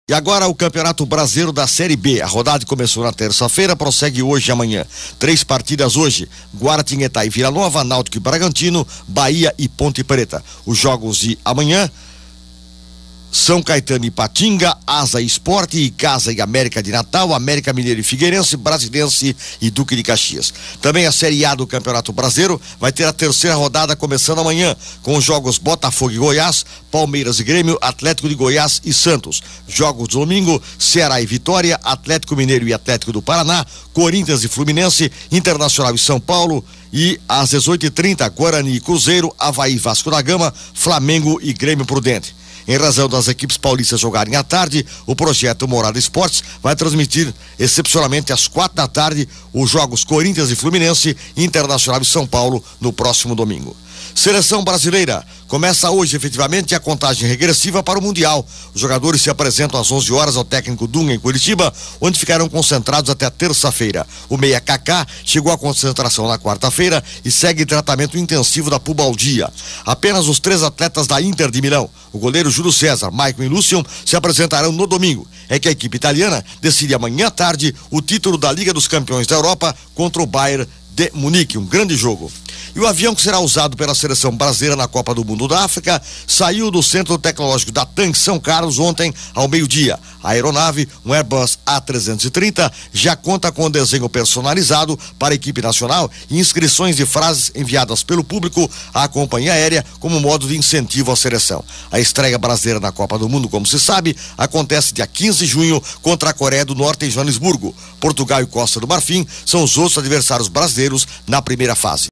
E agora o Campeonato Brasileiro da Série B. A rodada começou na terça-feira, prossegue hoje e amanhã. 3 partidas hoje: Guaratinguetá e Vila Nova, Náutico e Bragantino, Bahia e Ponte Preta. Os jogos de amanhã: São Caetano e Patinga, Asa e Esporte, e Casa e América de Natal, América Mineiro e Figueirense, Brasilense e Duque de Caxias. Também a Série A do Campeonato Brasileiro vai ter a terceira rodada começando amanhã, com os jogos Botafogo e Goiás, Palmeiras e Grêmio, Atlético de Goiás e Santos. Jogos do domingo: Ceará e Vitória, Atlético Mineiro e Atlético do Paraná, Corinthians e Fluminense, Internacional e São Paulo. E às 18h30, Guarani e Cruzeiro, Avaí e Vasco da Gama, Flamengo e Grêmio Prudente. Em razão das equipes paulistas jogarem à tarde, o projeto Morada Esportes vai transmitir excepcionalmente às 4h os jogos Corinthians e Fluminense, Internacional e São Paulo no próximo domingo. Seleção brasileira. Começa hoje efetivamente a contagem regressiva para o Mundial. Os jogadores se apresentam às 11 horas ao técnico Dunga em Curitiba, onde ficarão concentrados até terça-feira. O meia Kaká chegou à concentração na quarta-feira e segue tratamento intensivo da pubalgia. Apenas os 3 atletas da Inter de Milão, o goleiro Júlio César, Maicon e Lúcio, se apresentarão no domingo. É que a equipe italiana decide amanhã à tarde o título da Liga dos Campeões da Europa contra o Bayern de Munique, um grande jogo. E o avião que será usado pela seleção brasileira na Copa do Mundo da África saiu do Centro Tecnológico da TAM São Carlos ontem ao meio-dia. A aeronave, um Airbus A330, já conta com desenho personalizado para a equipe nacional e inscrições de frases enviadas pelo público à companhia aérea como modo de incentivo à seleção. A estreia brasileira na Copa do Mundo, como se sabe, acontece dia 15 de junho contra a Coreia do Norte em Joanesburgo. Portugal e Costa do Marfim são os outros adversários brasileiros na primeira fase.